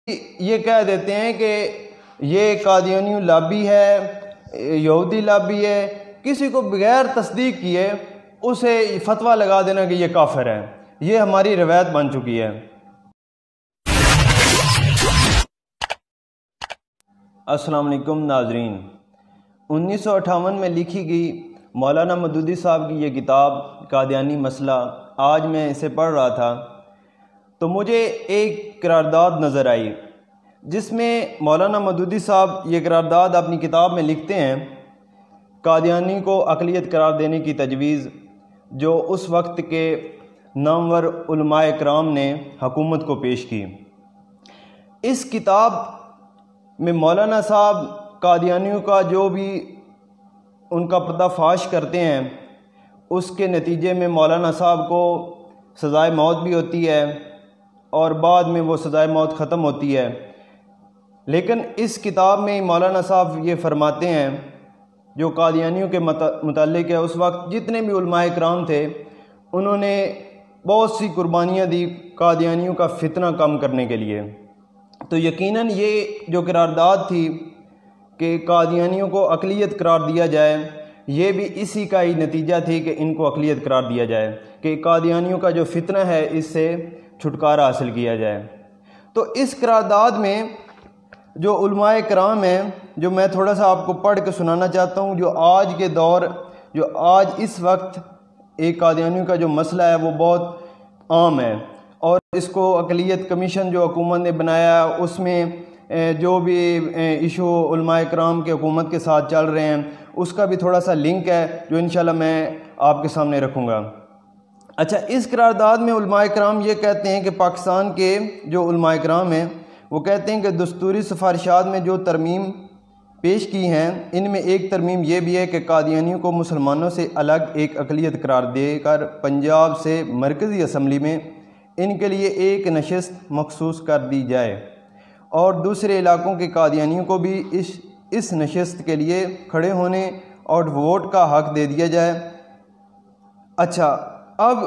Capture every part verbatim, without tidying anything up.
یہ کہہ دیتے ہیں کہ یہ قادیانی لابی ہے، یہودی لابی ہے، کسی کو بغیر تصدیق کیے اسے فتویٰ لگا دینا کہ یہ کافر ہے، یہ ہماری روایت بن چکی ہے۔ السلام علیکم ناظرین، انیس سو اٹھاون میں لکھی گئی مولانا مودودی صاحب کی یہ کتاب قادیانی مسئلہ، آج میں اسے پڑھ رہا تھا تو مجھے ایک قرارداد نظر آئی جس میں مولانا مودودی صاحب یہ قرارداد اپنی کتاب میں لکھتے ہیں، قادیانی کو اقلیت قرار دینے کی تجویز جو اس وقت کے نامور علماء کرام نے حکومت کو پیش کی۔ اس کتاب میں مولانا صاحب قادیانیوں کا جو بھی ان کا پردہ فاش کرتے ہیں، اس کے نتیجے میں مولانا صاحب کو سزائے موت بھی ہوتی ہے اور بعد میں وہ سزائے موت ختم ہوتی ہے۔ لیکن اس کتاب میں مولانا صاحب یہ فرماتے ہیں، جو قادیانیوں کے متعلق ہے، اس وقت جتنے بھی علماء کرام تھے انہوں نے بہت سی قربانیاں دی قادیانیوں کا فتنہ کم کرنے کے لیے۔ تو یقیناً یہ جو قرارداد تھی کہ قادیانیوں کو اقلیت قرار دیا جائے، یہ بھی اسی کا ہی نتیجہ تھی کہ ان کو اقلیت قرار دیا جائے، کہ قادیانیوں کا جو فتنہ ہے اس سے چھٹکارا حاصل کیا جائے۔ تو اس قرارداد میں جو علماء کرام ہیں، جو میں تھوڑا سا آپ کو پڑھ کے سنانا چاہتا ہوں، جو آج کے دور، جو آج اس وقت ایک قادیانیوں کا جو مسئلہ ہے وہ بہت عام ہے، اور اس کو اقلیت کمیشن جو حکومت نے بنایا اس میں جو بھی ایشو علماء کرام کے حکومت کے ساتھ چل رہے ہیں اس کا بھی تھوڑا سا لنک ہے جو انشاءاللہ میں آپ کے سامنے رکھوں گا۔ اچھا، اس قرارداد میں علماء کرام یہ کہتے ہیں کہ پاکستان کے جو علماء کرام ہیں وہ کہتے ہیں کہ دستوری سفارشات میں جو ترمیم پیش کی ہیں، ان میں ایک ترمیم یہ بھی ہے کہ قادیانیوں کو مسلمانوں سے الگ ایک اقلیت قرار دے کر پنجاب سے مرکزی اسمبلی میں ان کے لیے ایک نشست مخصوص کر دی جائے، اور دوسرے علاقوں کے قادیانیوں کو بھی اس اس نشست کے لیے کھڑے ہونے اور ووٹ کا حق دے دیا جائے۔ اچھا، اب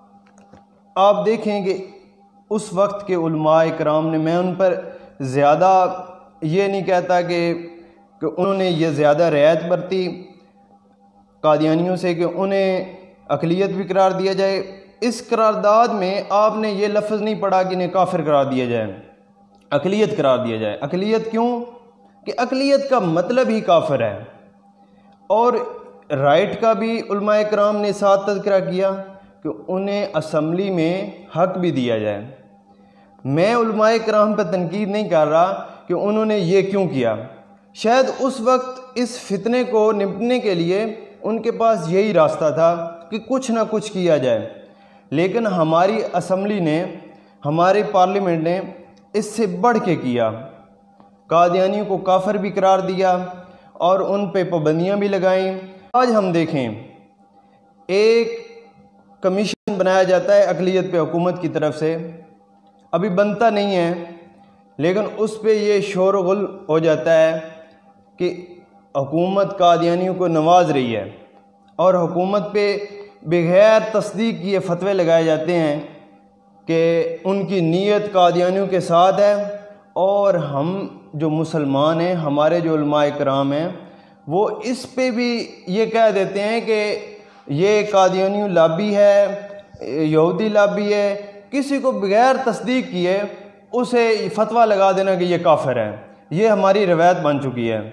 آپ دیکھیں کہ اس وقت کے علماء کرام نے، میں ان پر زیادہ یہ نہیں کہتا کہ کہ انہوں نے یہ زیادہ رعایت برتی قادیانیوں سے کہ انہیں اقلیت بھی قرار دیا جائے۔ اس قرارداد میں آپ نے یہ لفظ نہیں پڑھا کہ انہیں کافر قرار دیا جائے، اقلیت قرار دیا جائے۔ اقلیت کیوں؟ کہ اقلیت کا مطلب ہی کافر ہے، اور رائٹ کا بھی علماء کرام نے ساتھ تذکرہ کیا کہ انہیں اسمبلی میں حق بھی دیا جائے۔ میں علماء کرام پہ تنقید نہیں کر رہا کہ انہوں نے یہ کیوں کیا، شاید اس وقت اس فتنے کو نپٹنے کے لیے ان کے پاس یہی راستہ تھا کہ کچھ نہ کچھ کیا جائے، لیکن ہماری اسمبلی نے، ہماری پارلیمنٹ نے اس سے بڑھ کے کیا، قادیانیوں کو کافر بھی قرار دیا اور ان پہ پابندیاں بھی لگائیں۔ آج ہم دیکھیں ایک کمیشن بنایا جاتا ہے اقلیت پہ حکومت کی طرف سے، ابھی بنتا نہیں ہے لیکن اس پہ یہ شور و غل ہو جاتا ہے کہ حکومت قادیانیوں کو نواز رہی ہے، اور حکومت پہ بغیر تصدیق کیے فتوے لگائے جاتے ہیں کہ ان کی نیت قادیانیوں کے ساتھ ہے، اور ہم جو مسلمان ہیں، ہمارے جو علماء کرام ہیں، وہ اس پہ بھی یہ کہہ دیتے ہیں کہ یہ قادیانی لابی ہے، یہودی لابی ہے، کسی کو بغیر تصدیق کیے اسے فتویٰ لگا دینا کہ یہ کافر ہے، یہ ہماری روایت بن چکی ہے۔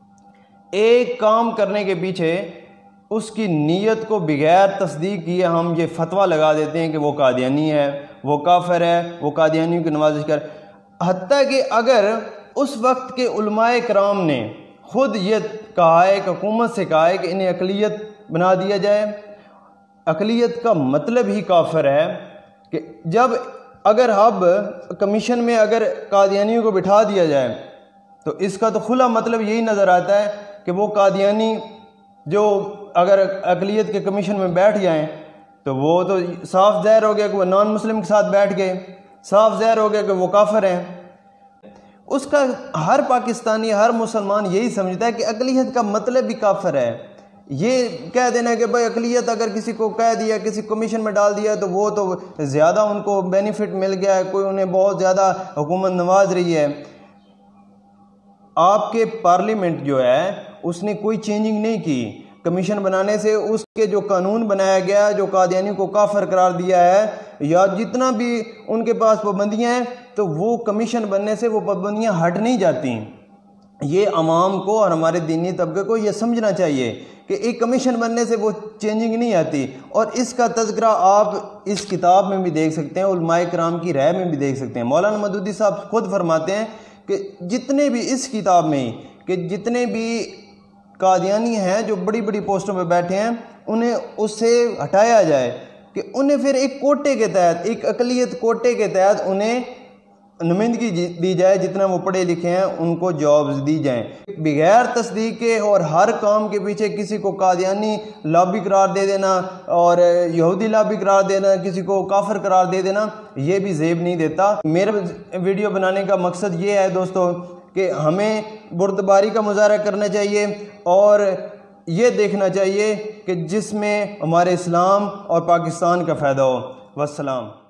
ایک کام کرنے کے پیچھے اس کی نیت کو بغیر تصدیق کیے ہم یہ فتویٰ لگا دیتے ہیں کہ وہ قادیانی ہے، وہ کافر ہے، وہ قادیانیوں کی نوازش کر، حتیٰ کہ اگر اس وقت کے علماء کرام نے خود یہ کہا ہے کہ حکومت سے کہا ہے کہ انہیں اقلیت بنا دیا جائے، اقلیت کا مطلب ہی کافر ہے، کہ جب اگر اب کمیشن میں اگر قادیانیوں کو بٹھا دیا جائے تو اس کا تو کھلا مطلب یہی نظر آتا ہے کہ وہ قادیانی جو اگر اقلیت کے کمیشن میں بیٹھ جائیں تو وہ تو صاف ظاہر ہو گیا کہ وہ نان مسلم کے ساتھ بیٹھ گئے، صاف ظاہر ہو گیا کہ وہ کافر ہیں۔ اس کا ہر پاکستانی، ہر مسلمان یہی سمجھتا ہے کہ اقلیت کا مطلب بھی کافر ہے، یہ کہہ دینا کہ بھائی اقلیت اگر کسی کو کہہ دیا، کسی کمیشن میں ڈال دیا تو وہ تو زیادہ ان کو بینیفٹ مل گیا ہے، کوئی انہیں بہت زیادہ حکومت نواز رہی ہے۔ آپ کے پارلیمنٹ جو ہے اس نے کوئی چینجنگ نہیں کی کمیشن بنانے سے۔ اس کے جو قانون بنایا گیا، جو قادیانی کو کافر قرار دیا ہے، یا جتنا بھی ان کے پاس پابندیاں ہیں، تو وہ کمیشن بننے سے وہ پابندیاں ہٹ نہیں جاتی۔ یہ عوام کو اور ہمارے دینی طبقے کو یہ سمجھنا چاہیے کہ ایک کمیشن بننے سے وہ چینجنگ نہیں آتی۔ اور اس کا تذکرہ آپ اس کتاب میں بھی دیکھ سکتے ہیں، علماء کرام کی رائے میں بھی دیکھ سکتے ہیں۔ مولانا مودودی صاحب خود فرماتے ہیں کہ جتنے بھی اس کتاب میں کہ جتنے بھی قادیانی ہیں جو بڑی بڑی پوسٹوں پہ بیٹھے ہیں، انہیں اس سے ہٹایا جائے، کہ انہیں پھر ایک کوٹے کے تحت، ایک اقلیت کوٹے کے تحت انہیں نمائندگی دی جائے، جتنا وہ پڑھے لکھے ہیں ان کو جابز دی جائیں، بغیر تصدیق کے۔ اور ہر کام کے پیچھے کسی کو قادیانی لابی قرار دے دینا اور یہودی لابی قرار دینا، کسی کو کافر قرار دے دینا، یہ بھی زیب نہیں دیتا۔ میرا ویڈیو بنانے کا مقصد یہ ہے دوستو کہ ہمیں بردباری کا مظاہرہ کرنا چاہیے اور یہ دیکھنا چاہیے کہ جس میں ہمارے اسلام اور پاکستان کا فائدہ ہو۔ والسلام۔